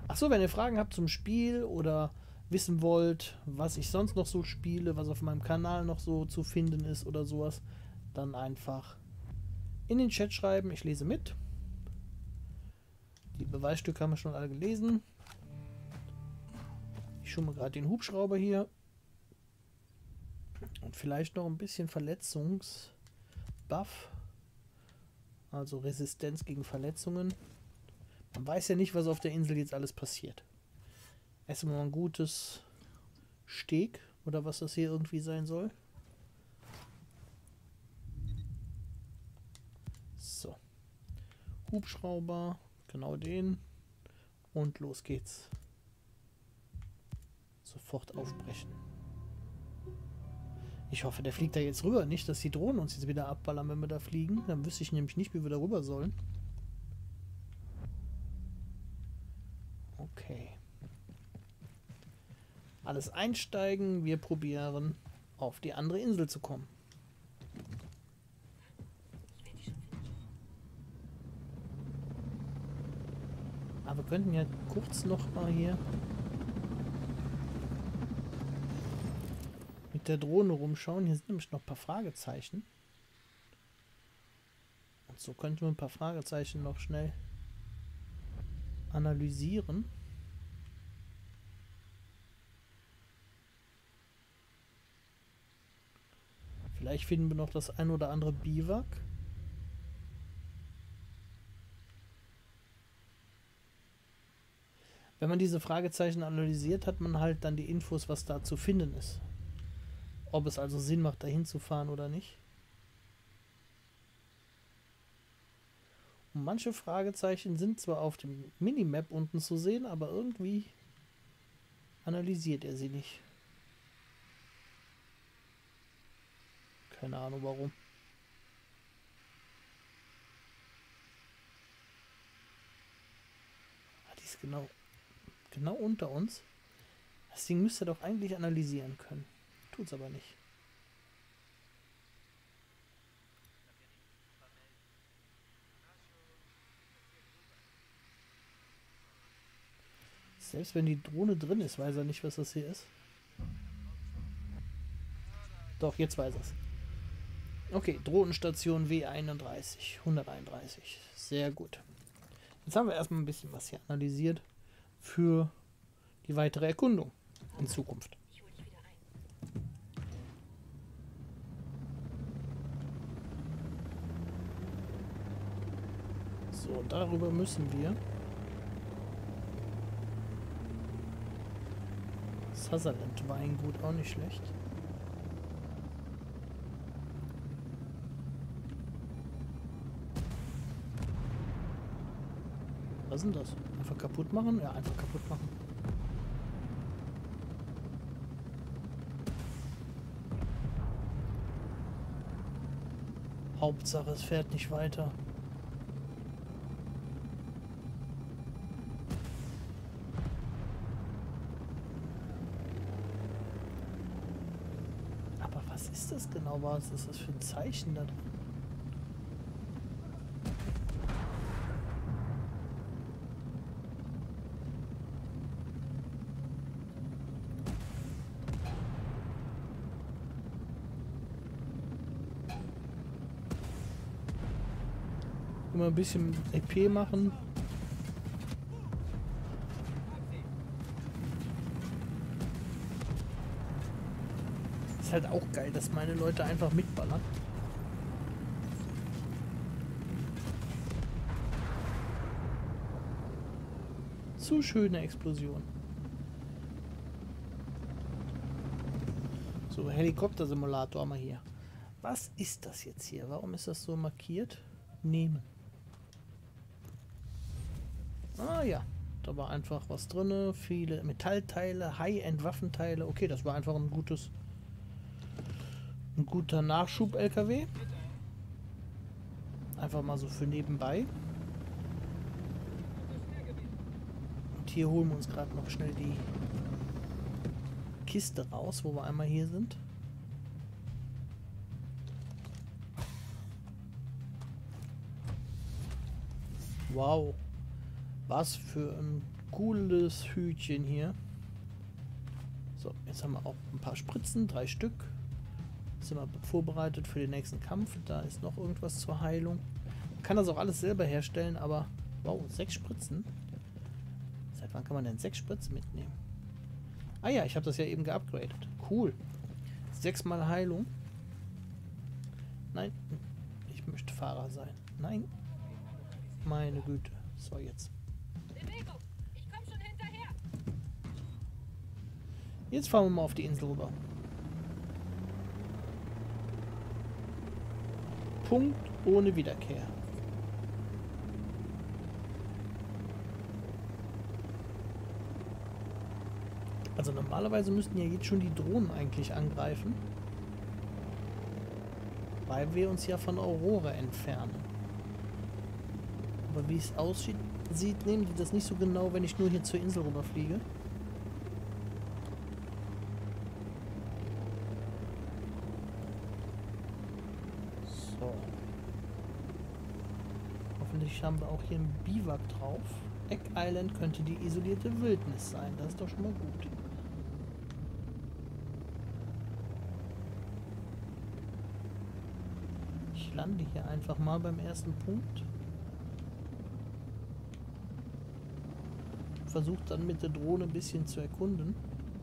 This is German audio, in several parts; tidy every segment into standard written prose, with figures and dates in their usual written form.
Achso, wenn ihr Fragen habt zum Spiel oder wissen wollt, was ich sonst noch so spiele, was auf meinem Kanal noch so zu finden ist oder sowas, dann einfach in den Chat schreiben. Ich lese mit. Die Beweisstücke haben wir schon alle gelesen. Ich schumme gerade den Hubschrauber hier. Und vielleicht noch ein bisschen Verletzungsbuff. Also Resistenz gegen Verletzungen. Man weiß ja nicht, was auf der Insel jetzt alles passiert. Essen wir mal ein gutes Steak oder was das hier irgendwie sein soll. So. Hubschrauber, genau den. Und los geht's. Sofort aufbrechen. Ich hoffe, der fliegt da jetzt rüber. Nicht, dass die Drohnen uns jetzt wieder abballern, wenn wir da fliegen. Dann wüsste ich nämlich nicht, wie wir da rüber sollen. Okay. Alles einsteigen. Wir probieren, auf die andere Insel zu kommen. Aber wir könnten ja kurz noch mal hier mit der Drohne rumschauen. Hier sind nämlich noch ein paar Fragezeichen. Und so könnten wir ein paar Fragezeichen noch schnell analysieren. Vielleicht finden wir noch das ein oder andere Biwak. Wenn man diese Fragezeichen analysiert, hat man halt dann die Infos, was da zu finden ist. Ob es also Sinn macht, dahin zu fahren oder nicht. Und manche Fragezeichen sind zwar auf dem Minimap unten zu sehen, aber irgendwie analysiert er sie nicht. Keine Ahnung warum. Ah, die ist genau unter uns. Das Ding müsste doch eigentlich analysieren können. Tut's aber nicht. Selbst wenn die Drohne drin ist, weiß er nicht, was das hier ist. Doch, jetzt weiß er es. Okay, Drohnenstation W31, 131. Sehr gut. Jetzt haben wir erstmal ein bisschen was hier analysiert für die weitere Erkundung in Zukunft. So, darüber müssen wir. Sutherland Weingut, auch nicht schlecht. Was ist denn das? Einfach kaputt machen? Ja, einfach kaputt machen. Hauptsache, es fährt nicht weiter. Aber was ist das genau? Was ist das für ein Zeichen da drin? Immer ein bisschen EP machen. Ist halt auch geil, dass meine Leute einfach mitballern. Zu schöne Explosion. So, Helikoptersimulator haben wir hier. Was ist das jetzt hier? Warum ist das so markiert? Nehmen. Ah ja, da war einfach was drin. Viele Metallteile, High-End-Waffenteile. Okay, das war einfach ein guter Nachschub-LKW. Einfach mal so für nebenbei. Und hier holen wir uns gerade noch schnell die Kiste raus, wo wir einmal hier sind. Wow. Was für ein cooles Hütchen hier. So, jetzt haben wir auch ein paar Spritzen, 3 Stück. Sind wir vorbereitet für den nächsten Kampf. Da ist noch irgendwas zur Heilung. Man kann das auch alles selber herstellen, aber wow, 6 Spritzen. Seit wann kann man denn 6 Spritzen mitnehmen? Ah ja, ich habe das ja eben geupgradet. Cool. 6 mal Heilung. Nein, ich möchte Fahrer sein. Nein. Meine Güte. So, jetzt. Bewegung! Ich komm schon hinterher! Jetzt fahren wir mal auf die Insel rüber. Punkt ohne Wiederkehr. Also normalerweise müssten ja jetzt schon die Drohnen eigentlich angreifen. Weil wir uns ja von Aurora entfernen. Aber wie es aussieht, nehmen die das nicht so genau, wenn ich nur hier zur Insel rüberfliege. So. Hoffentlich haben wir auch hier einen Biwak drauf. Egg Island könnte die isolierte Wildnis sein. Das ist doch schon mal gut. Ich lande hier einfach mal beim ersten Punkt. Versucht dann mit der Drohne ein bisschen zu erkunden.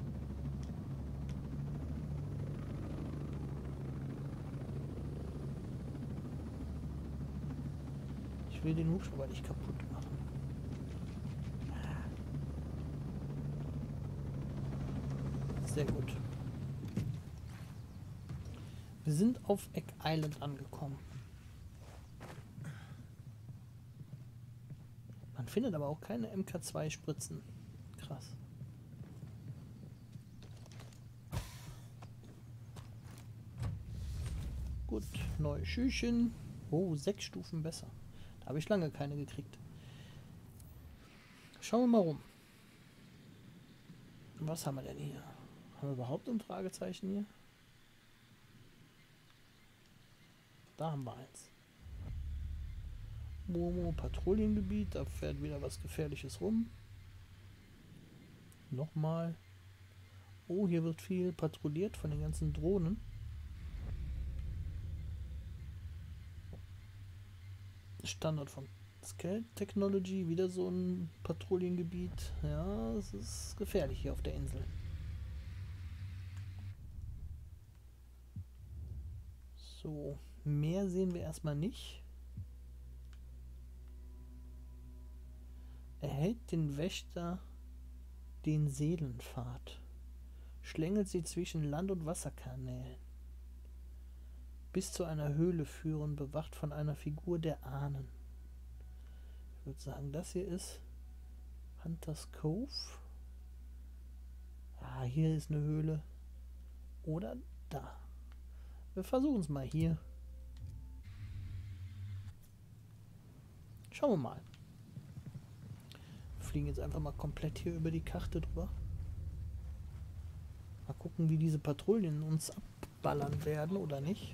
Ich will den Hubschrauber nicht kaputt machen. Sehr gut. Wir sind auf Egg Island angekommen. Man findet aber auch keine MK2-Spritzen. Krass. Gut, neue Schüchen. Oh, 6 Stufen besser. Da habe ich lange keine gekriegt. Schauen wir mal rum. Was haben wir denn hier? Haben wir überhaupt ein Fragezeichen hier? Da haben wir eins. Momo Patrouillengebiet, da fährt wieder was Gefährliches rum. Nochmal. Oh, hier wird viel patrouilliert von den ganzen Drohnen. Standort von Scale Technology, wieder so ein Patrouillengebiet. Ja, es ist gefährlich hier auf der Insel. So, mehr sehen wir erstmal nicht. Erhält den Wächter den Seelenpfad. Schlängelt sie zwischen Land- und Wasserkanälen. Bis zu einer Höhle führen, bewacht von einer Figur der Ahnen. Ich würde sagen, das hier ist Hunters Cove. Ah, hier ist eine Höhle. Oder da. Wir versuchen es mal hier. Schauen wir mal. Wir fliegen jetzt einfach mal komplett hier über die Karte drüber. Mal gucken, wie diese Patrouillen uns abballern werden oder nicht.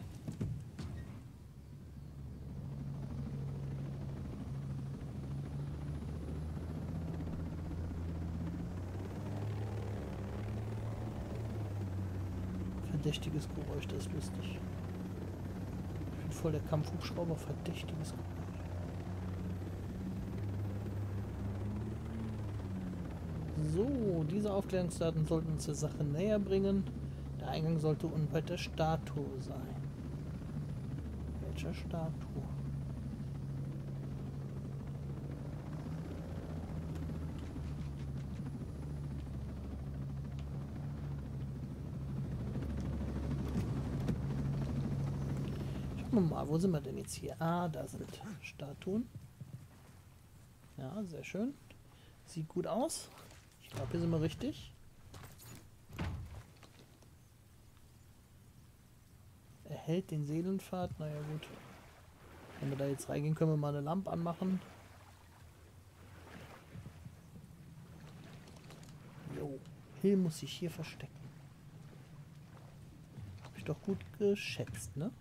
Verdächtiges Geräusch, das ist lustig. Ich bin voll der Kampfhubschrauber, verdächtiges Geräusch. So, diese Aufklärungsdaten sollten uns der Sache näher bringen. Der Eingang sollte unweit der Statue sein. Welcher Statue? Schauen wir mal, wo sind wir denn jetzt hier? Ah, da sind Statuen. Ja, sehr schön. Sieht gut aus. Ich glaube, hier sind wir richtig. Erhält den Seelenpfad. Naja, gut. Wenn wir da jetzt reingehen, können wir mal eine Lampe anmachen. Jo, Hill muss sich hier verstecken. Hab ich doch gut geschätzt, ne?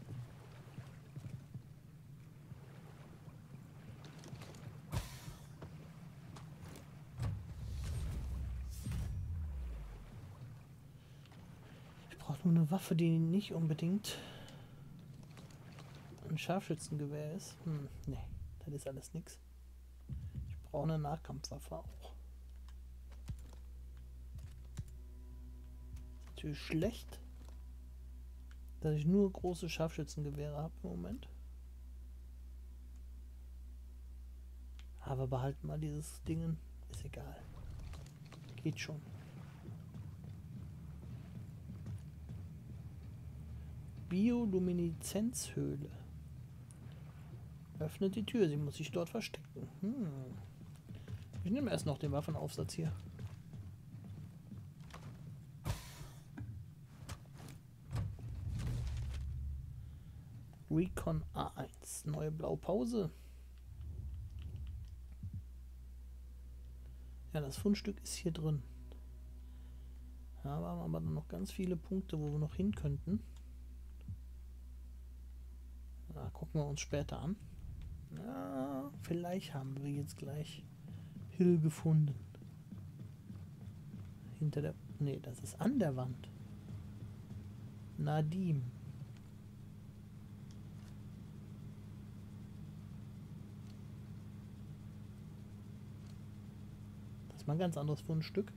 brauche nur eine Waffe, die nicht unbedingt ein Scharfschützengewehr ist. Nee, das ist alles nix. Ich brauche eine Nahkampfwaffe auch. Natürlich schlecht, dass ich nur große Scharfschützengewehre habe im Moment. Aber behalten mal dieses Ding, ist egal. Geht schon. Biolumineszenzhöhle. Öffnet die Tür, sie muss sich dort verstecken. Ich nehme erst noch den Waffenaufsatz hier. Recon A1, neue Blaupause. Ja, das Fundstück ist hier drin. Ja, aber haben wir dann noch ganz viele Punkte, wo wir noch hin könnten. Na, gucken wir uns später an. Ja, vielleicht haben wir jetzt gleich Hill gefunden. Hinter der... Nee, das ist an der Wand. Nadim. Das ist mal ein ganz anderes Fundstück.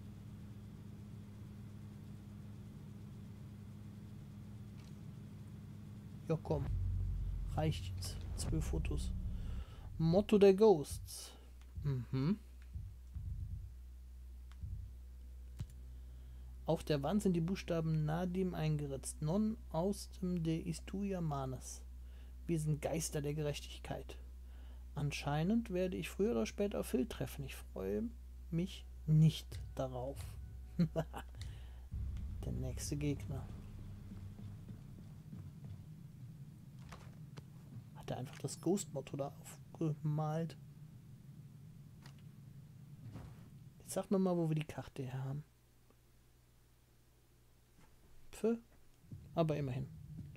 Ja, komm. Reicht jetzt. 12 Fotos. Motto der Ghosts. Auf der Wand sind die Buchstaben Nadim eingeritzt. Non austem de Istuia Manes. Wir sind Geister der Gerechtigkeit. Anscheinend werde ich früher oder später auf Phil treffen. Ich freue mich nicht darauf. Der nächste Gegner. Hat er einfach das Ghost-Motto da aufgemalt? Jetzt sag mir mal, wo wir die Karte her haben. Pfö. Aber immerhin.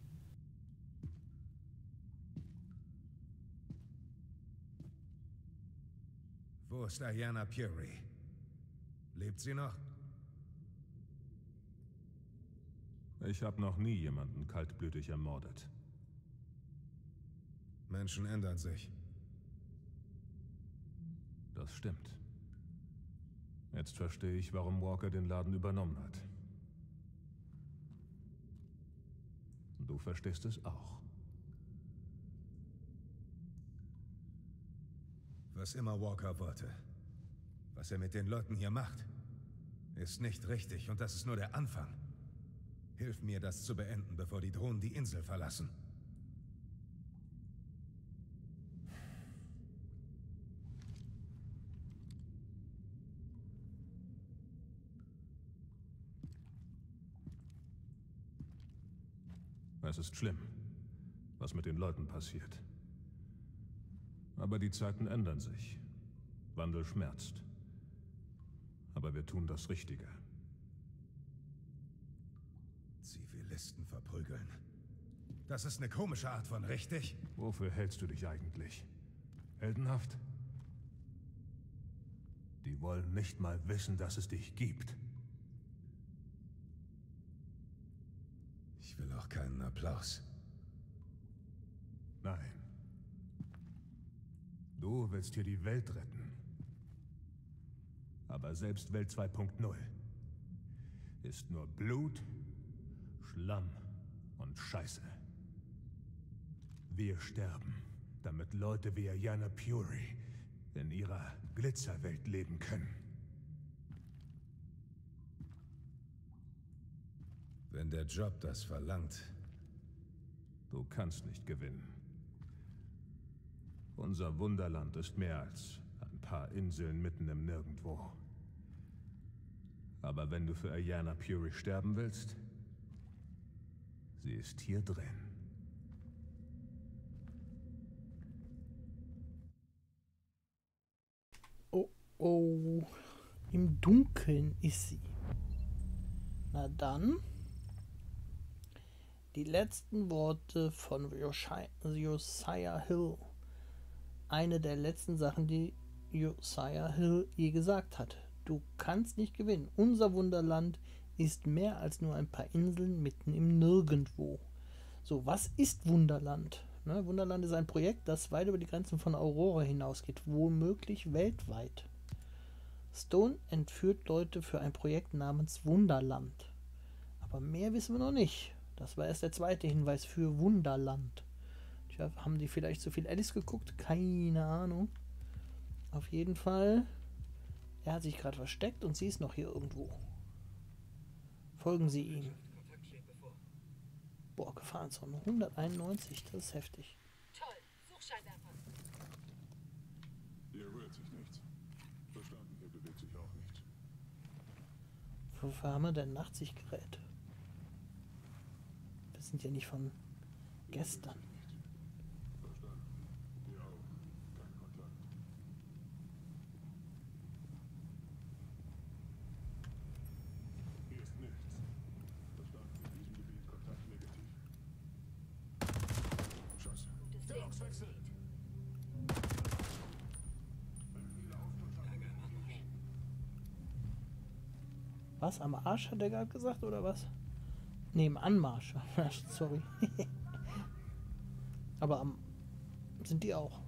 Wo ist Ayanna Puri? Lebt sie noch? Ich habe noch nie jemanden kaltblütig ermordet. Menschen ändern sich. Das stimmt. Jetzt verstehe ich, warum Walker den Laden übernommen hat. Du verstehst es auch. Was immer Walker wollte, was er mit den Leuten hier macht, ist nicht richtig und das ist nur der Anfang. Hilf mir, das zu beenden, bevor die Drohnen die Insel verlassen. Es ist schlimm, was mit den Leuten passiert. Aber die Zeiten ändern sich. Wandel schmerzt. Aber wir tun das Richtige. Zivilisten verprügeln. Das ist eine komische Art von richtig. Wofür hältst du dich eigentlich? Heldenhaft? Die wollen nicht mal wissen, dass es dich gibt. Ich will auch keinen Applaus. Nein. Du willst hier die Welt retten. Aber selbst Welt 2.0 ist nur Blut, Schlamm und Scheiße. Wir sterben, damit Leute wie Ayanna Puri in ihrer Glitzerwelt leben können. Wenn der Job das verlangt. Du kannst nicht gewinnen. Unser Wunderland ist mehr als ein paar Inseln mitten im Nirgendwo. Aber wenn du für Ayanna Puri sterben willst, sie ist hier drin. Oh, oh. Im Dunkeln ist sie. Na dann. Die letzten Worte von Josiah Hill. Eine der letzten Sachen, die Josiah Hill je gesagt hat. Du kannst nicht gewinnen. Unser Wunderland ist mehr als nur ein paar Inseln mitten im Nirgendwo. So, was ist Wunderland? Ne, Wunderland ist ein Projekt, das weit über die Grenzen von Aurora hinausgeht, womöglich weltweit. Stone entführt Leute für ein Projekt namens Wunderland. Aber mehr wissen wir noch nicht. Das war erst der zweite Hinweis für Wunderland. Tja, haben die vielleicht zu viel Alice geguckt? Keine Ahnung. Auf jeden Fall, er hat sich gerade versteckt und sie ist noch hier irgendwo. Folgen Sie ihm. Boah, Gefahrenzone 191, das ist heftig. Toll. Suchscheinwerfer. Hier rührt sich nichts. Verstanden, hier bewegt sich auch nichts. Wofür haben wir denn Nachtsichtgerät? Wir sind ja nicht von gestern. Verstanden. Hier auch. Kein Kontakt. Hier ist nichts. Verstanden. In diesem Gebiet Kontakt negativ. Scheiße. Stellungswechsel. Was? Am Arsch hat er gerade gesagt, oder was? Ne, im Anmarsch. Sorry. Aber am... sind die auch.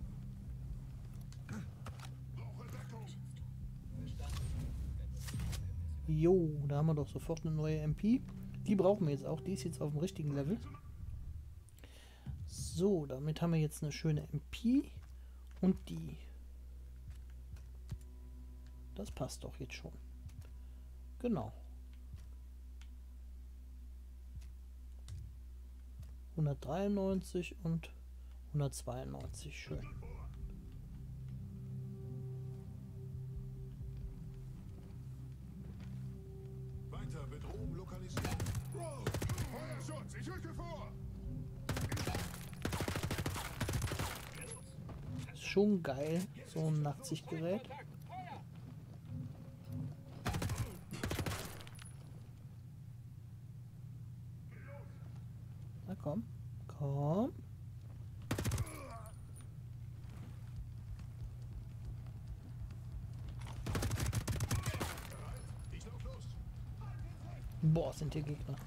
Jo, da haben wir doch sofort eine neue MP. Die brauchen wir jetzt auch. Die ist jetzt auf dem richtigen Level. So, damit haben wir jetzt eine schöne MP. Und die. Das passt doch jetzt schon. Genau. 193 und 192. Schön. Weiter, Bedrohung lokalisiert. Feuerschutz, ich rücke vor. Ist schon geil, so ein Nachtsichtgerät. Na komm, komm. Boah, sind hier Gegner.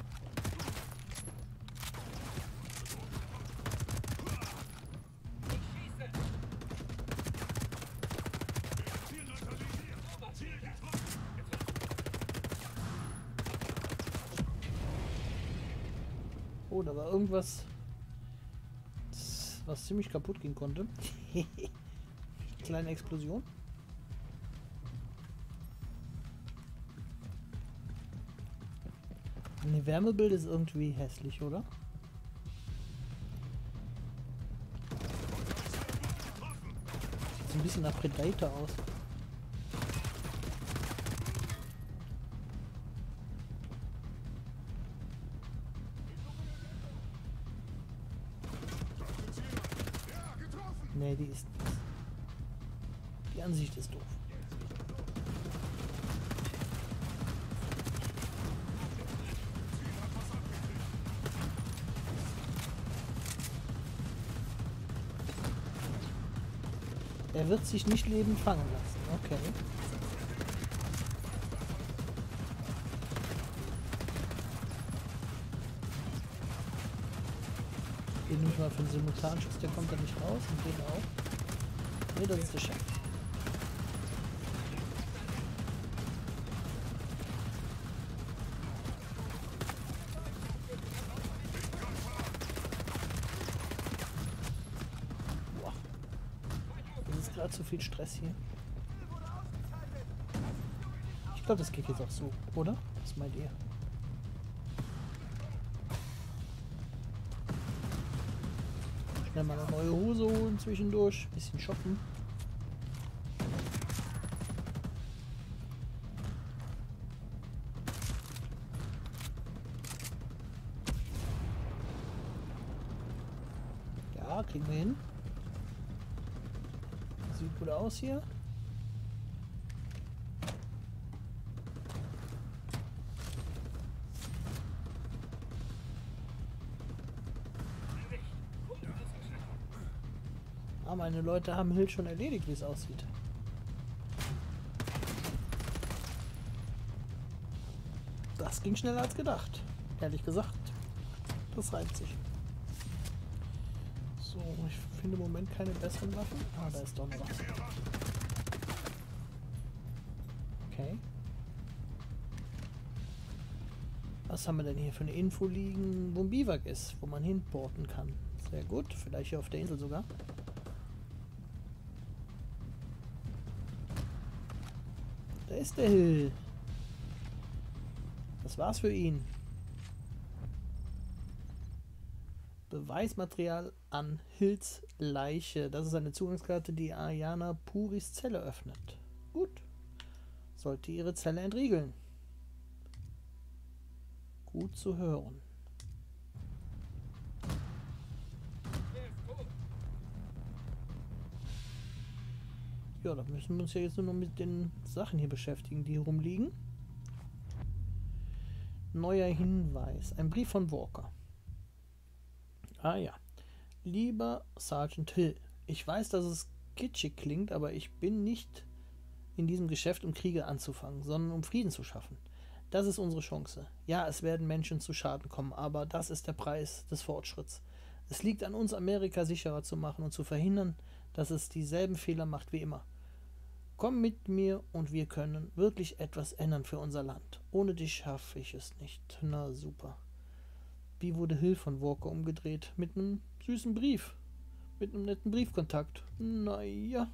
Oh, da war irgendwas, was ziemlich kaputt gehen konnte. Kleine Explosion. Ein Wärmebild ist irgendwie hässlich, oder? Sieht ein bisschen nach Predator aus. Nee, die ist... Die Ansicht ist doof. Er wird sich nicht lebend fangen lassen. Okay. Den nehme ich mal für den Simultanschuss, der kommt da nicht raus und den auch. Ne, das ist der Chef. Boah. Das ist gerade zu viel Stress hier. Ich glaube, das geht jetzt auch so, oder? Was meint ihr? Schnell mal eine neue Hose holen zwischendurch, bisschen shoppen. Ja, kriegen wir hin. Sieht gut aus hier. Meine Leute haben Hill schon erledigt, wie es aussieht. Das ging schneller als gedacht. Ehrlich gesagt. Das reibt sich. So, ich finde im Moment keine besseren Waffen. Ah, da ist doch noch was. Okay. Was haben wir denn hier für eine Info liegen, wo ein Biwak ist, wo man hinporten kann? Sehr gut. Vielleicht hier auf der Insel sogar. Da ist der Hill. Das war's für ihn. Beweismaterial an Hills Leiche. Das ist eine Zugangskarte, die Ayana Puris Zelle öffnet. Gut. Sollte ihre Zelle entriegeln. Gut zu hören. Ja, da müssen wir uns ja jetzt nur noch mit den Sachen hier beschäftigen, die hier rumliegen. Neuer Hinweis. Ein Brief von Walker. Ah ja. Lieber Sergeant Hill, ich weiß, dass es kitschig klingt, aber ich bin nicht in diesem Geschäft, um Kriege anzufangen, sondern um Frieden zu schaffen. Das ist unsere Chance. Ja, es werden Menschen zu Schaden kommen, aber das ist der Preis des Fortschritts. Es liegt an uns, Amerika sicherer zu machen und zu verhindern, dass es dieselben Fehler macht wie immer. Komm mit mir und wir können wirklich etwas ändern für unser Land. Ohne dich schaffe ich es nicht. Na super. Wie wurde Hill von Walker umgedreht? Mit einem süßen Brief. Mit einem netten Briefkontakt. Naja.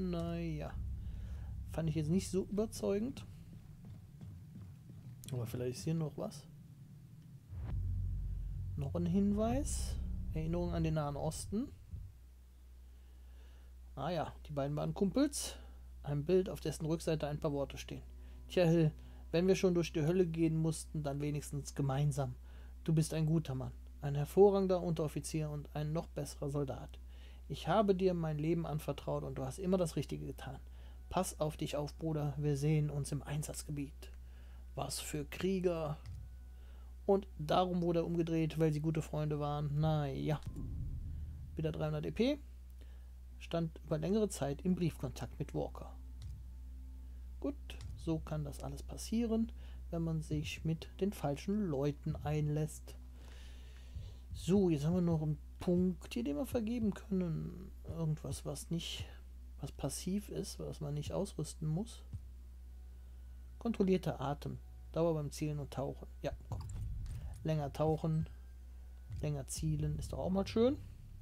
Fand ich jetzt nicht so überzeugend. Aber vielleicht ist hier noch was. Noch ein Hinweis. Erinnerung an den Nahen Osten. Ah ja, die beiden waren Kumpels. Ein Bild, auf dessen Rückseite ein paar Worte stehen. Tja, Hill, wenn wir schon durch die Hölle gehen mussten, dann wenigstens gemeinsam. Du bist ein guter Mann, ein hervorragender Unteroffizier und ein noch besserer Soldat. Ich habe dir mein Leben anvertraut und du hast immer das Richtige getan. Pass auf dich auf, Bruder, wir sehen uns im Einsatzgebiet. Was für Krieger. Und darum wurde er umgedreht, weil sie gute Freunde waren. Naja. Wieder 300 EP. Stand über längere Zeit im Briefkontakt mit Walker. Gut, so kann das alles passieren, wenn man sich mit den falschen Leuten einlässt. So, jetzt haben wir noch einen Punkt hier, den wir vergeben können. Irgendwas, was passiv ist, was man nicht ausrüsten muss. Kontrollierter Atem. Dauer beim Zielen und Tauchen. Ja, komm. Länger tauchen, länger zielen, ist doch auch mal schön.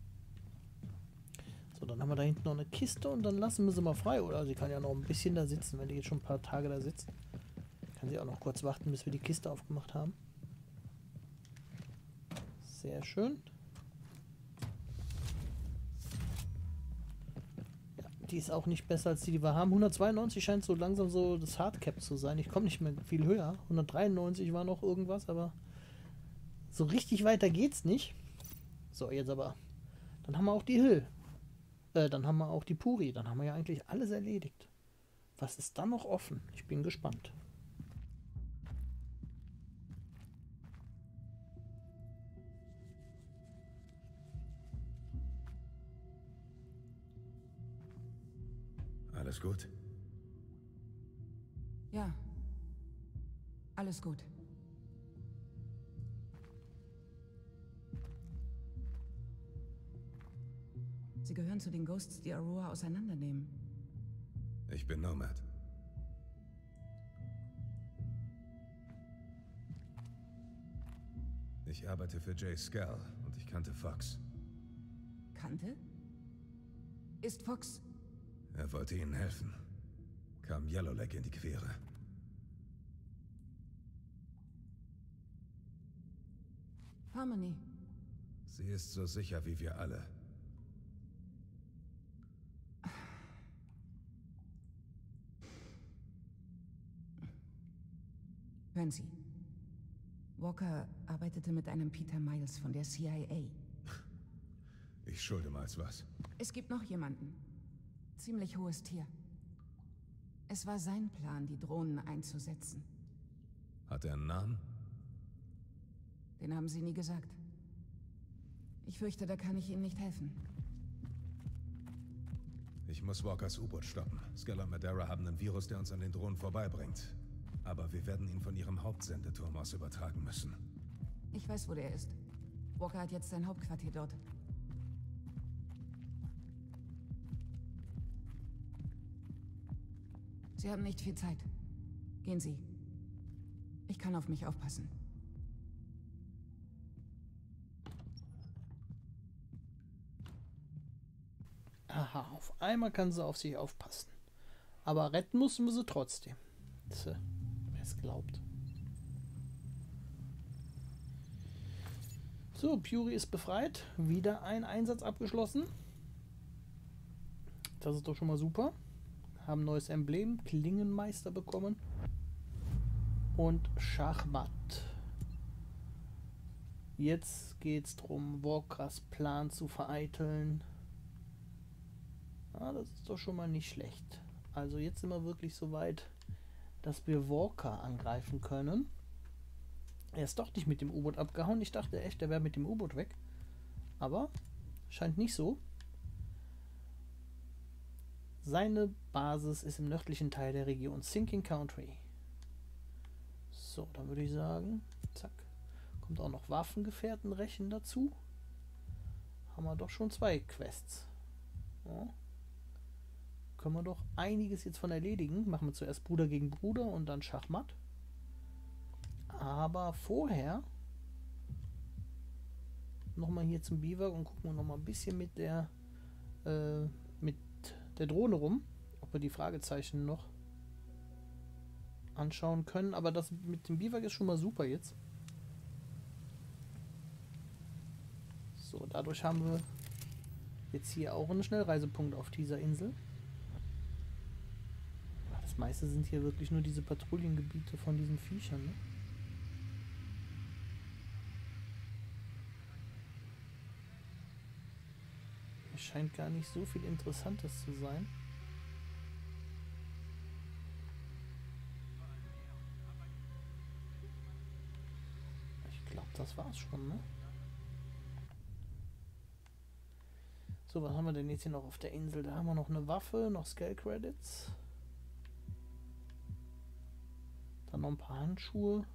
So, dann haben wir da hinten noch eine Kiste und dann lassen wir sie mal frei. Oder sie kann ja noch ein bisschen da sitzen, wenn die jetzt schon ein paar Tage da sitzt. Kann sie auch noch kurz warten, bis wir die Kiste aufgemacht haben. Sehr schön. Ja, die ist auch nicht besser als die wir haben. 192 scheint so langsam so das Hardcap zu sein. Ich komme nicht mehr viel höher. 193 war noch irgendwas, aber so richtig weiter geht's nicht. So, jetzt aber. Dann haben wir auch die Hill. Dann haben wir auch die Puri. Dann haben wir ja eigentlich alles erledigt. Was ist da noch offen? Ich bin gespannt. Alles gut? Ja. Alles gut. Sie gehören zu den Ghosts, die Aurora auseinandernehmen. Ich bin Nomad. Ich arbeite für Jay Skell und ich kannte Fox. Kannte? Ist Fox... Er wollte ihnen helfen. Kam Yellowleg in die Quere. Harmony. Sie ist so sicher wie wir alle. Hören Sie. Walker arbeitete mit einem Peter Miles von der CIA. Ich schulde Miles was. Es gibt noch jemanden. Ziemlich hohes Tier. Es war sein Plan, die Drohnen einzusetzen. Hat er einen Namen? Den haben Sie nie gesagt. Ich fürchte, da kann ich Ihnen nicht helfen. Ich muss Walkers U-Boot stoppen. Skell und Madeira haben einen Virus, der uns an den Drohnen vorbeibringt. Aber wir werden ihn von ihrem Hauptsendeturm aus übertragen müssen. Ich weiß, wo der ist. Walker hat jetzt sein Hauptquartier dort. Sie haben nicht viel Zeit. Gehen Sie. Ich kann auf mich aufpassen. Aha, auf einmal kann sie auf sich aufpassen. Aber retten müssen wir sie trotzdem. Tja, wer es glaubt. So, Puri ist befreit. Wieder ein Einsatz abgeschlossen. Das ist doch schon mal super. Haben ein neues Emblem, Klingenmeister bekommen. Und Schachmatt. Jetzt geht es darum, Walkers Plan zu vereiteln. Ah, das ist doch schon mal nicht schlecht. Also jetzt sind wir wirklich so weit, dass wir Walker angreifen können. Er ist doch nicht mit dem U-Boot abgehauen. Ich dachte echt, er wäre mit dem U-Boot weg. Aber scheint nicht so. Seine Basis ist im nördlichen Teil der Region Sinking Country. So, dann würde ich sagen, zack. Kommt auch noch Waffengefährtenrechen dazu. Haben wir doch schon 2 Quests. Ja. Können wir doch einiges jetzt von erledigen. Machen wir zuerst Bruder gegen Bruder und dann Schachmatt. Aber vorher nochmal hier zum Biwak und gucken wir nochmal ein bisschen mit der Drohne rum, ob wir die Fragezeichen noch anschauen können. Aber das mit dem Biwak ist schon mal super jetzt. So, dadurch haben wir jetzt hier auch einen Schnellreisepunkt auf dieser Insel. Das meiste sind hier wirklich nur diese Patrouillengebiete von diesen Viechern, ne? Es scheint gar nicht so viel Interessantes zu sein. Ich glaube, das war's schon, ne? So, was haben wir denn jetzt hier noch auf der Insel? Da haben wir noch eine Waffe, noch Scale Credits. Dann noch ein paar Handschuhe.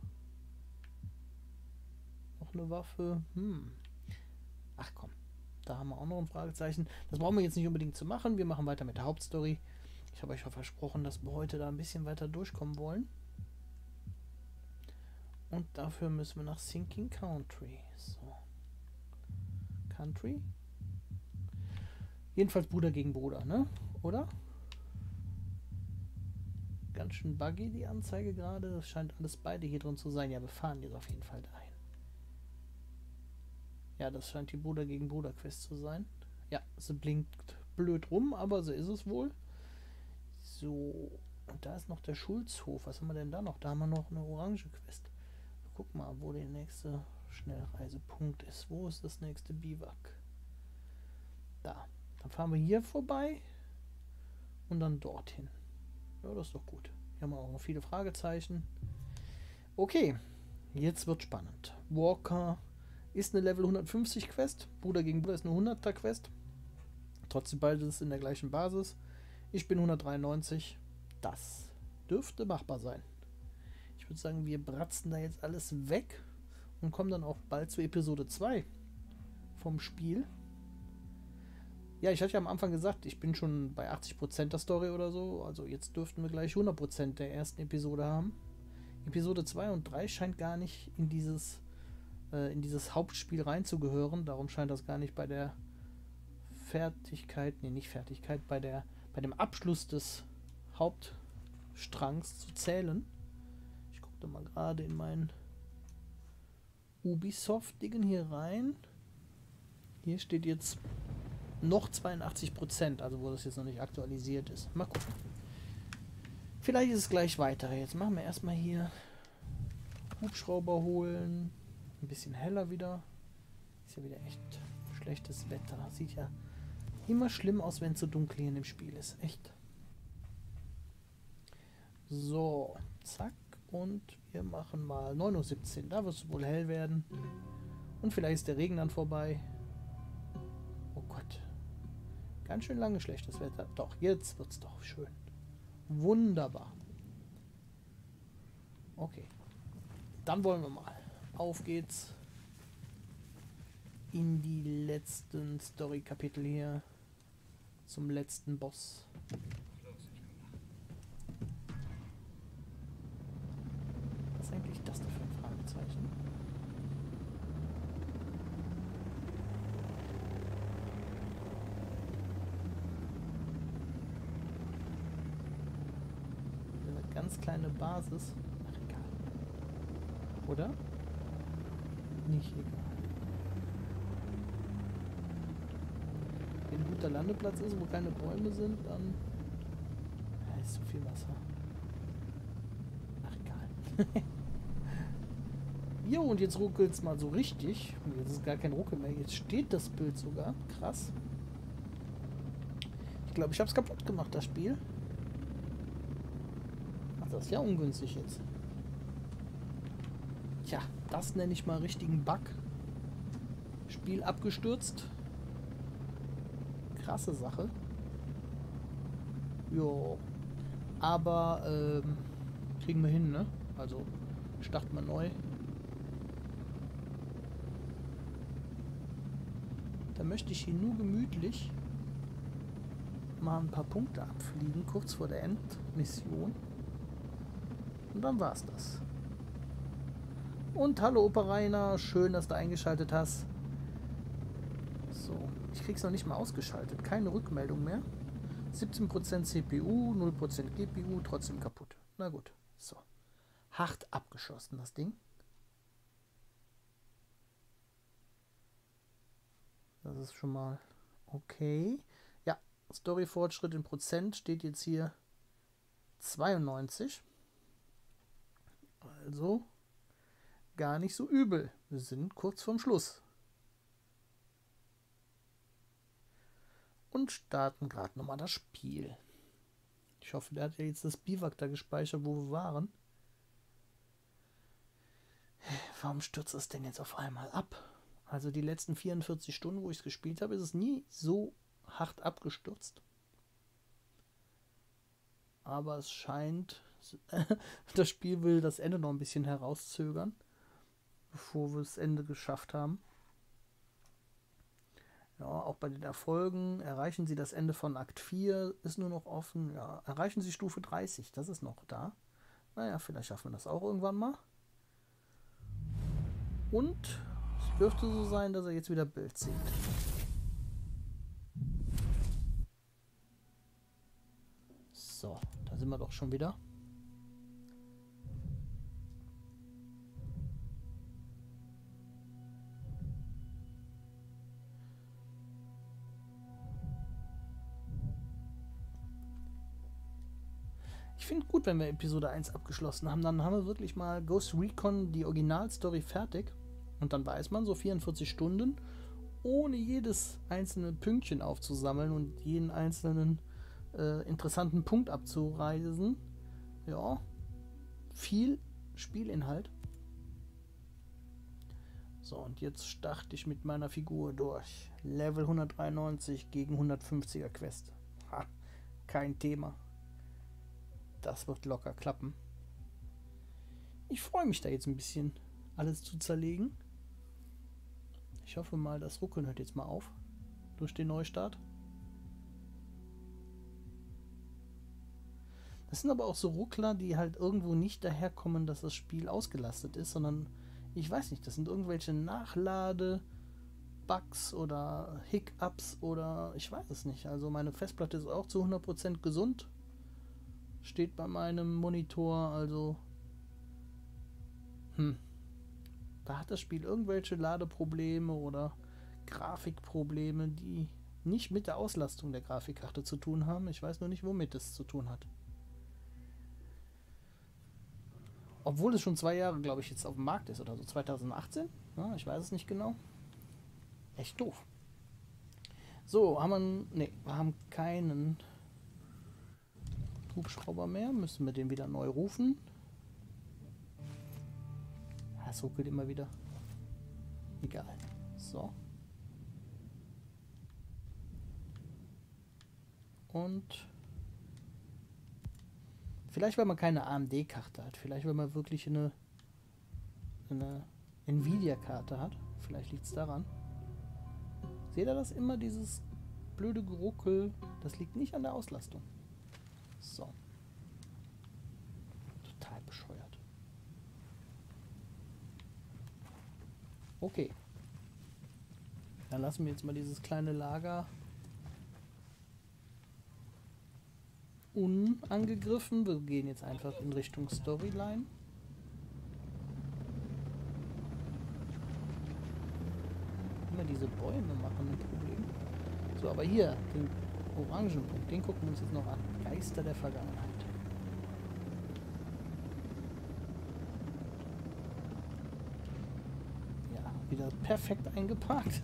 Noch eine Waffe. Ach komm, da haben wir auch noch ein Fragezeichen. Das brauchen wir jetzt nicht unbedingt zu machen. Wir machen weiter mit der Hauptstory. Ich habe euch ja versprochen, dass wir heute da ein bisschen weiter durchkommen wollen. Und dafür müssen wir nach Sinking Country. So. Country? Jedenfalls Bruder gegen Bruder, ne? Oder? Ganz schön buggy die Anzeige gerade. Das scheint alles beide hier drin zu sein. Ja, wir fahren jetzt auf jeden Fall dahin. Ja, das scheint die Bruder gegen Bruder Quest zu sein. Ja, sie blinkt blöd rum, aber so ist es wohl. So, und da ist noch der Schulzhof. Was haben wir denn da noch? Da haben wir noch eine orange Quest. Guck mal, wo der nächste Schnellreisepunkt ist. Wo ist das nächste Biwak? Da. Dann fahren wir hier vorbei und dann dorthin. Ja, das ist doch gut. Hier haben wir auch noch viele Fragezeichen. Okay, jetzt wird spannend. Walker ist eine Level 150 Quest. Bruder gegen Bruder ist eine 100er Quest. Trotzdem beides in der gleichen Basis. Ich bin 193. Das dürfte machbar sein. Ich würde sagen, wir bratzen da jetzt alles weg und kommen dann auch bald zu Episode 2 vom Spiel. Ja, ich hatte ja am Anfang gesagt, ich bin schon bei 80% der Story oder so. Also jetzt dürften wir gleich 100% der ersten Episode haben. Episode 2 und 3 scheint gar nicht in dieses Hauptspiel reinzugehören. Darum scheint das gar nicht bei der Fertigkeit, nee, nicht Fertigkeit, bei dem Abschluss des Hauptstrangs zu zählen. Ich gucke da mal gerade in meinen Ubisoft-Dingen hier rein. Hier steht jetzt noch 82%, also wo das jetzt noch nicht aktualisiert ist. Mal gucken. Vielleicht ist es gleich weiter. Jetzt machen wir erstmal hier Hubschrauber holen. Ein bisschen heller wieder. Ist ja wieder echt schlechtes Wetter. Sieht ja immer schlimm aus, wenn es so dunkel hier in dem Spiel ist. Echt. So, zack. Und wir machen mal 9:17 Uhr. Da wird es wohl hell werden. Und vielleicht ist der Regen dann vorbei. Oh Gott. Ganz schön lange schlechtes Wetter. Doch, jetzt wird es doch schön. Wunderbar. Okay. Dann wollen wir mal. Auf geht's. In die letzten Story-Kapitel hier. Zum letzten Boss. Was ist eigentlich das da für ein Fragezeichen? Eine ganz kleine Basis. Ach, egal. Oder? Nicht egal. Wenn ein guter Landeplatz ist, wo keine Bäume sind, dann ist zu viel Wasser. Ach, egal. Jo, und jetzt ruckelt es mal so richtig. Und jetzt ist gar kein Ruckel mehr. Jetzt steht das Bild sogar. Krass. Ich glaube, ich habe es kaputt gemacht, das Spiel. Ach, das ist ja ungünstig jetzt. Tja, das nenne ich mal richtigen Bug. Spiel abgestürzt. Krasse Sache. Jo. Aber kriegen wir hin, ne? Also starten wir neu. Da möchte ich hier nur gemütlich mal ein paar Punkte abfliegen, kurz vor der Endmission. Und dann war's das. Und hallo Opa Rainer, schön, dass du eingeschaltet hast. So, ich krieg's noch nicht mal ausgeschaltet. Keine Rückmeldung mehr. 17% CPU, 0% GPU, trotzdem kaputt. Na gut, so. Hart abgeschossen, das Ding. Das ist schon mal okay. Ja, Story-Fortschritt in Prozent steht jetzt hier 92. Also gar nicht so übel. Wir sind kurz vorm Schluss. Und starten gerade nochmal das Spiel. Ich hoffe, der hat ja jetzt das Biwak da gespeichert, wo wir waren. Warum stürzt es denn jetzt auf einmal ab? Also die letzten 44 Stunden, wo ich es gespielt habe, ist es nie so hart abgestürzt. Aber es scheint, das Spiel will das Ende noch ein bisschen herauszögern, bevor wir das Ende geschafft haben. Ja, auch bei den Erfolgen, erreichen Sie das Ende von Akt 4, ist nur noch offen. Ja, erreichen Sie Stufe 30, das ist noch da. Naja, vielleicht schaffen wir das auch irgendwann mal. Und es dürfte so sein, dass er jetzt wieder Bild sieht. So, da sind wir doch schon wieder. Ich finde gut, wenn wir Episode 1 abgeschlossen haben, dann haben wir wirklich mal Ghost Recon, die Originalstory, fertig. Und dann weiß man, so 44 Stunden, ohne jedes einzelne Pünktchen aufzusammeln und jeden einzelnen interessanten Punkt abzureisen. Ja, viel Spielinhalt. So, und jetzt starte ich mit meiner Figur durch. Level 193 gegen 150er Quest. Ha, kein Thema. Das wird locker klappen. Ich freue mich da jetzt ein bisschen, alles zu zerlegen. Ich hoffe mal, das Ruckeln hört jetzt mal auf. Durch den Neustart. Das sind aber auch so Ruckler, die halt irgendwo nicht daherkommen, dass das Spiel ausgelastet ist, sondern, ich weiß nicht, das sind irgendwelche Nachlade-Bugs oder Hiccups oder ich weiß es nicht. Also meine Festplatte ist auch zu 100% gesund. Steht bei meinem Monitor, also da hat das Spiel irgendwelche Ladeprobleme oder Grafikprobleme, die nicht mit der Auslastung der Grafikkarte zu tun haben. Ich weiß nur nicht, womit es zu tun hat. Obwohl es schon 2 Jahre, glaube ich, jetzt auf dem Markt ist oder so. 2018? Ja, ich weiß es nicht genau. Echt doof. So, haben wir... Ne, wir haben keinen Hubschrauber mehr. Müssen wir den wieder neu rufen. Es ruckelt immer wieder. Egal. So. Und Vielleicht, weil man keine AMD-Karte hat. Vielleicht, weil man wirklich eine Nvidia-Karte hat. Vielleicht liegt es daran. Seht ihr das immer, dieses blöde Geruckel? Das liegt nicht an der Auslastung. So. Total bescheuert. Okay. Dann lassen wir jetzt mal dieses kleine Lager unangegriffen. Wir gehen jetzt einfach in Richtung Storyline. Immer diese Bäume machen ein Problem. So, aber hier, den orangen Punkt, den gucken wir uns jetzt noch an. Geister der Vergangenheit. Ja, wieder perfekt eingeparkt.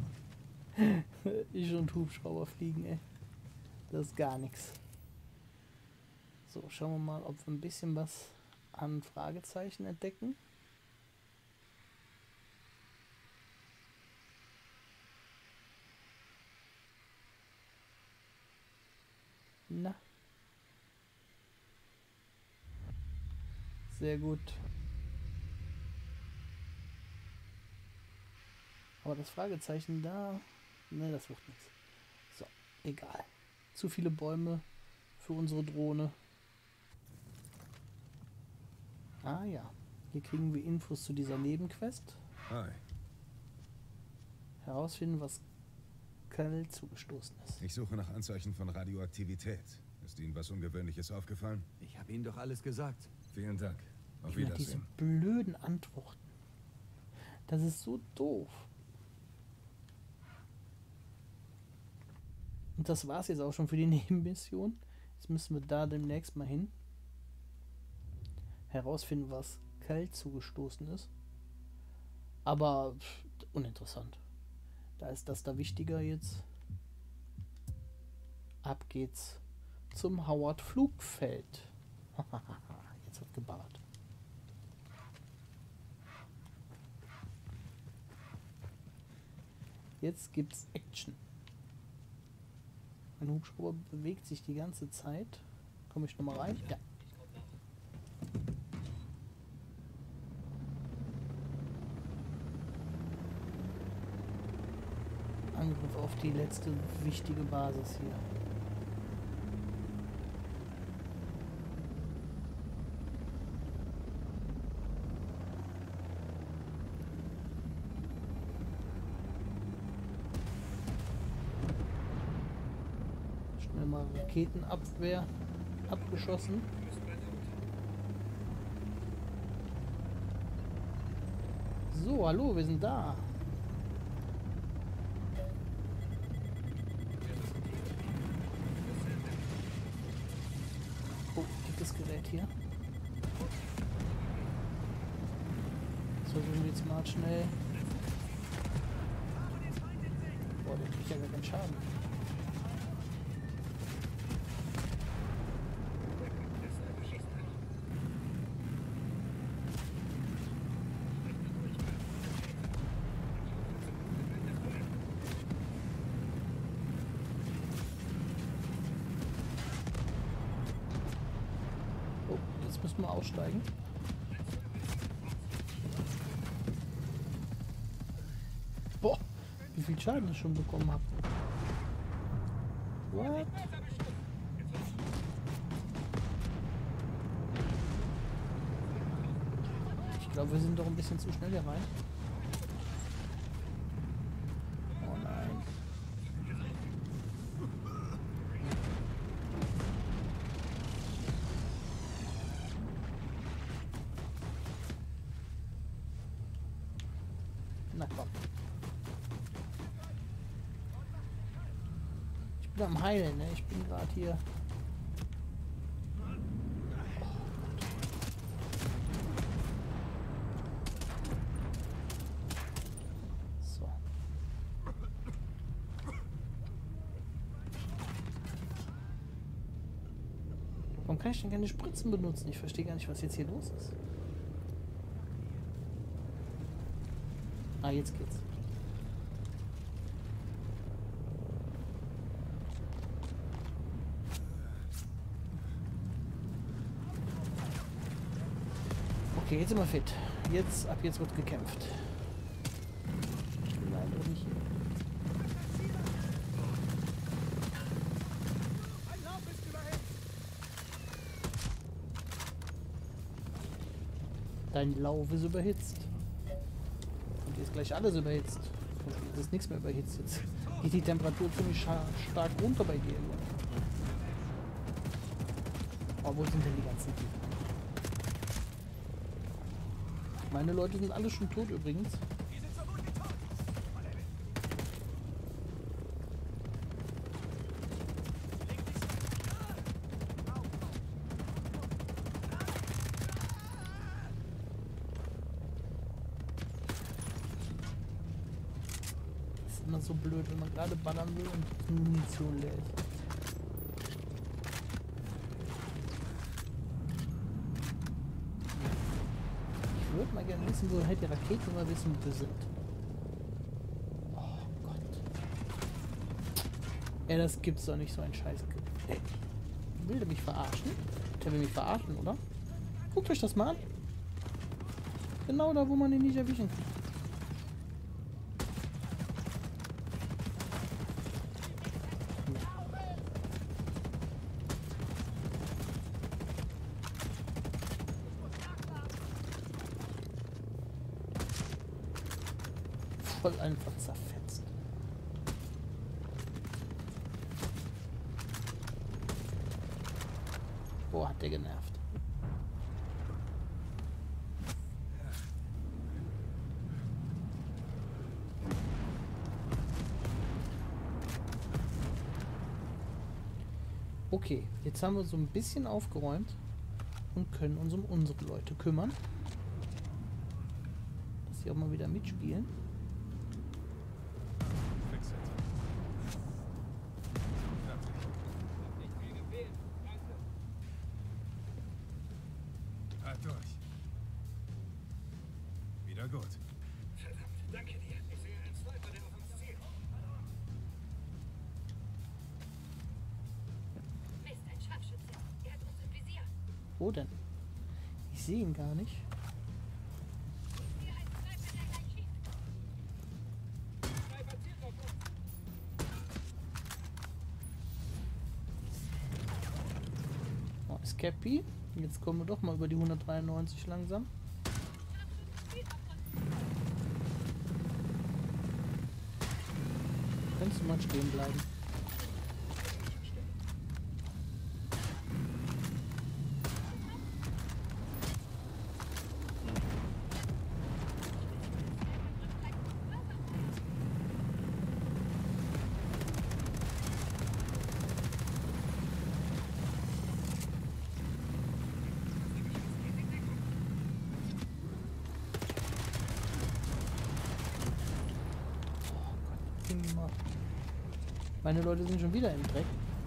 Ich und Hubschrauber fliegen, ey. Das ist gar nichts. So, schauen wir mal, ob wir ein bisschen was an Fragezeichen entdecken. Na. Sehr gut. Aber das Fragezeichen da... Ne, das wird nichts. So, egal. Zu viele Bäume für unsere Drohne. Ah ja. Hier kriegen wir Infos zu dieser Nebenquest. Hi. Herausfinden, was Kell zugestoßen ist. Ich suche nach Anzeichen von Radioaktivität. Ist Ihnen was Ungewöhnliches aufgefallen? Ich habe Ihnen doch alles gesagt. Vielen Dank. Auf Immer diese Wiedersehen. blöden Antworten. Das ist so doof. Und das war's jetzt auch schon für die Nebenmission. Jetzt müssen wir da demnächst mal hin. Herausfinden, was Kell zugestoßen ist. Aber uninteressant. Da ist das da wichtiger jetzt. Ab geht's zum Howard Flugfeld. Jetzt wird geballert. Jetzt gibt's Action. Mein Hubschrauber bewegt sich die ganze Zeit. Komme ich nochmal rein? Ja. Angriff auf die letzte wichtige Basis hier. Schnell mal Raketenabwehr abgeschossen. So, hallo, wir sind da. Oh, dickes Gerät hier. Das versuchen wir jetzt mal schnell. Boah, der kriegt ja gar keinen Schaden. Jetzt müssen wir aussteigen. Boah, wie viel Schaden ich schon bekommen habe. What? Ich glaube, wir sind doch ein bisschen zu schnell hier rein. Oh nein. Na komm. Ich bin am Heilen, ne? Ich bin gerade hier. So. Warum kann ich denn keine Spritzen benutzen? Ich verstehe gar nicht, was jetzt hier los ist. Ah, jetzt geht's. Okay, jetzt sind wir fit. Ab jetzt wird gekämpft. Nein, doch nicht. Dein Lauf ist überhitzt. Und jetzt gleich alles überhitzt. Jetzt ist nichts mehr überhitzt. Jetzt geht die Temperatur ziemlich stark runter bei dir. Aber wo sind denn die ganzen Typen? Meine Leute sind alle schon tot übrigens. Das ist immer so blöd, wenn man gerade ballern will und die Munition leer ist. Ich würde mal gerne wissen, wo halt die Raketen mal wissen, wo wir sind. Oh Gott. Ja, das gibt's doch nicht, so ein Scheiß. Ey, will der mich verarschen? Der will mich verarschen, oder? Guckt euch das mal an. Genau da, wo man ihn nicht erwischen kann. Voll einfach zerfetzt. Boah, hat der genervt. Okay, jetzt haben wir so ein bisschen aufgeräumt und können uns um unsere Leute kümmern. Dass sie auch mal wieder mitspielen. Durch. Wieder gut. Verdammt, danke dir. Ich sehe einen Sniper, der auf uns zielt. Mist, ein Scharfschütze. Er hat uns im Visier. Wo denn? Ich sehe ihn gar nicht. Hier ein Sniper, der gleich schießt. Sniper zielt auf uns. Oh, Escape. Jetzt kommen wir doch mal über die 193 langsam. Kannst du mal stehen bleiben? Meine Leute sind schon wieder im Dreck.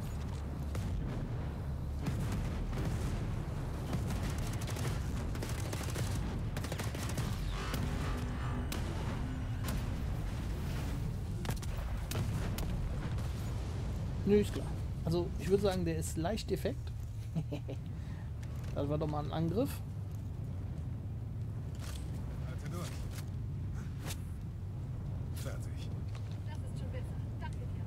Nö, ist klar. Also ich würde sagen, der ist leicht defekt. Das war doch mal ein Angriff. Halte durch. Fertig. Das ist schon besser. Danke dir.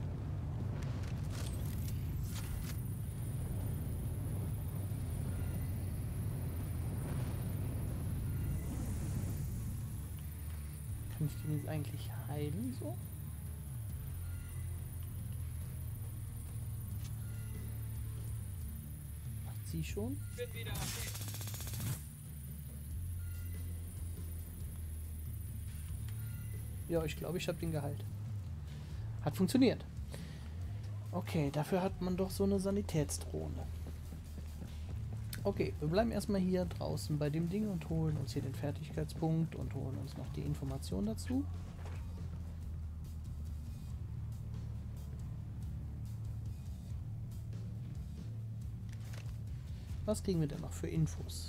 Kann ich den jetzt eigentlich heilen so? Macht sie schon? Bin wieder auf Weg. Ja, ich glaube, ich habe den geheilt. Hat funktioniert. Okay, dafür hat man doch so eine Sanitätsdrohne. Okay, wir bleiben erstmal hier draußen bei dem Ding und holen uns hier den Fertigkeitspunkt und holen uns noch die Information dazu. Was kriegen wir denn noch für Infos?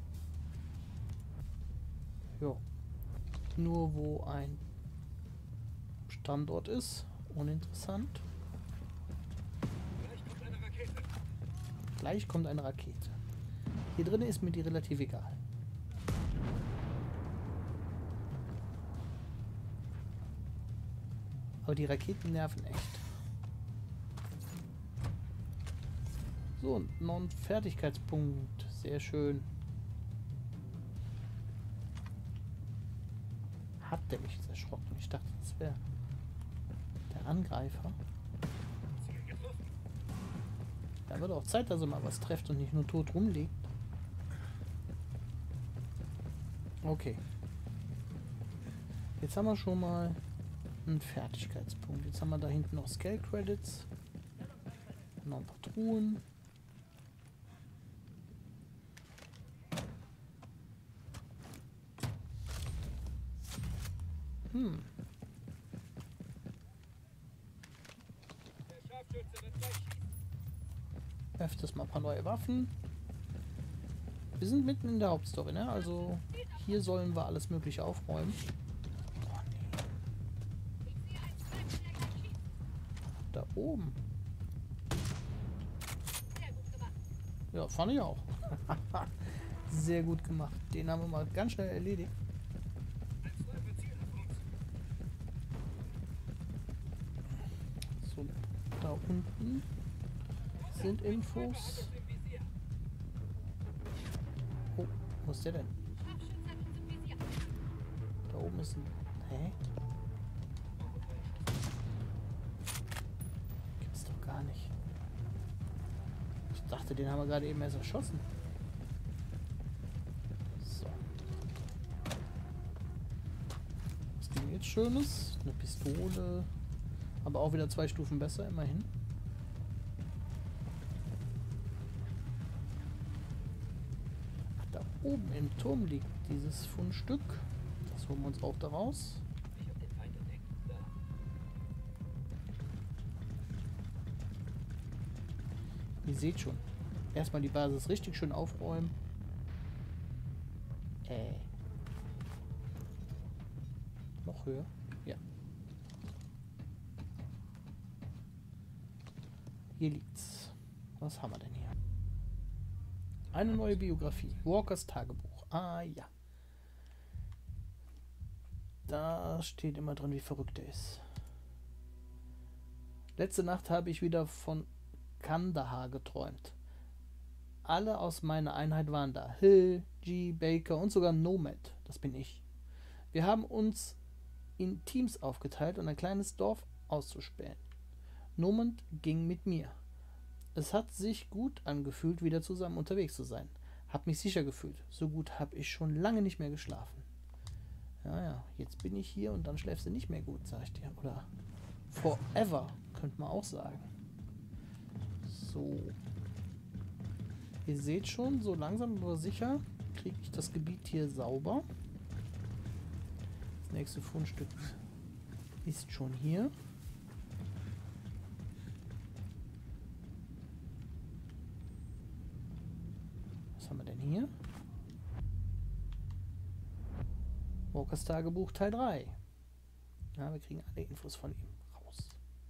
Jo. Nur wo ein Standort ist. Uninteressant. Gleich kommt eine Rakete. Gleich kommt eine Rakete. Hier drin ist mir die relativ egal. Aber die Raketen nerven echt. So, noch ein Fertigkeitspunkt. Sehr schön. Hat der mich jetzt erschrocken? Ich dachte, das wäre der Angreifer. Da wird auch Zeit, dass er mal was trifft und nicht nur tot rumliegt. Okay. Jetzt haben wir schon mal einen Fertigkeitspunkt. Jetzt haben wir da hinten noch Scale Credits. Noch ein paar Truhen. Öfters mal ein paar neue Waffen. Wir sind mitten in der Hauptstory, ne? Also hier sollen wir alles Mögliche aufräumen. Oh, nee. Da oben. Ja, fand ich auch. Sehr gut gemacht. Den haben wir mal ganz schnell erledigt. So, da unten sind Infos. Oh, wo ist der denn? Da oben ist ein... Hä? Gibt's doch gar nicht. Ich dachte, den haben wir gerade eben erst erschossen. So. Was ging jetzt Schönes? Eine Pistole. Aber auch wieder 2 Stufen besser, immerhin. Ach, da oben im Turm liegt dieses Fundstück. Das holen wir uns auch da raus. Ihr seht schon. Erstmal die Basis richtig schön aufräumen. Noch höher? Ja. Hier liegt's. Was haben wir denn hier? Eine neue Biografie. Walkers Tagebuch. Ah ja. Da steht immer drin, wie verrückt er ist. Letzte Nacht habe ich wieder von Kandahar geträumt. Alle aus meiner Einheit waren da. Hill, G, Baker und sogar Nomad. Das bin ich. Wir haben uns in Teams aufgeteilt und ein kleines Dorf auszuspähen. Nomad ging mit mir. Es hat sich gut angefühlt, wieder zusammen unterwegs zu sein. Hab mich sicher gefühlt. So gut habe ich schon lange nicht mehr geschlafen. Ja, jetzt bin ich hier und dann schläfst du nicht mehr gut, sag ich dir. Oder forever, könnte man auch sagen. So. Ihr seht schon, so langsam aber sicher kriege ich das Gebiet hier sauber. Das nächste Fundstück ist schon hier. Was haben wir denn hier? Walkers Tagebuch Teil 3. Ja, wir kriegen alle Infos von ihm raus.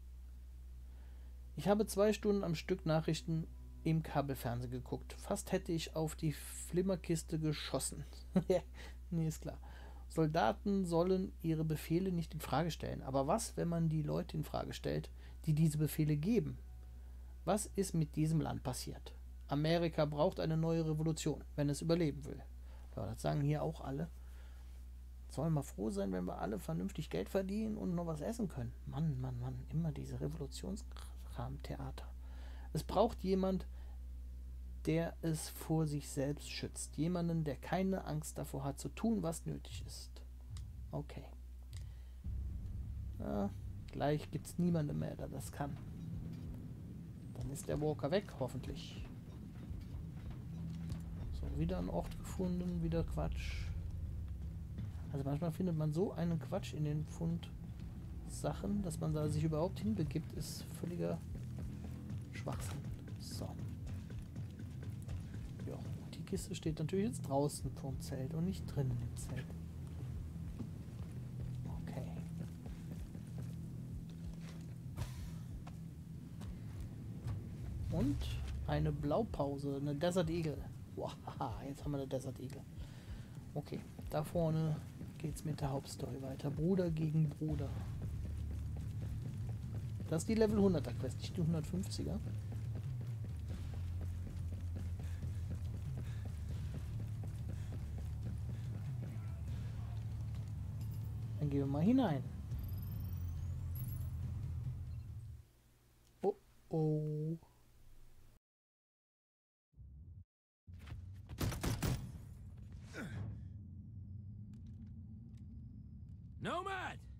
Ich habe 2 Stunden am Stück Nachrichten im Kabelfernsehen geguckt. Fast hätte ich auf die Flimmerkiste geschossen. Nee, ist klar. Soldaten sollen ihre Befehle nicht in Frage stellen. Aber was, wenn man die Leute in Frage stellt, die diese Befehle geben? Was ist mit diesem Land passiert? Amerika braucht eine neue Revolution, wenn es überleben will. Ja, das sagen hier auch alle. Sollen wir froh sein, wenn wir alle vernünftig Geld verdienen und noch was essen können. Mann, Mann, Mann, immer diese Revolutionskram-Theater. Es braucht jemand, der es vor sich selbst schützt. Jemanden, der keine Angst davor hat, zu tun, was nötig ist. Okay. Ja, gleich gibt es niemanden mehr, der das kann. Dann ist der Walker weg, hoffentlich. So, wieder ein Ort gefunden, wieder Quatsch. Also manchmal findet man so einen Quatsch in den Fundsachen, dass man da sich überhaupt hinbegibt, ist völliger Schwachsinn. So. Ja, die Kiste steht natürlich jetzt draußen vorm Zelt und nicht drinnen im Zelt. Okay. Und eine Blaupause, eine Desert Eagle. Wow, jetzt haben wir eine Desert Eagle. Okay, da vorne geht's mit der Hauptstory weiter. Bruder gegen Bruder. Das ist die Level 100er Quest, nicht die 150er. Dann gehen wir mal hinein. Oh oh. Nomad!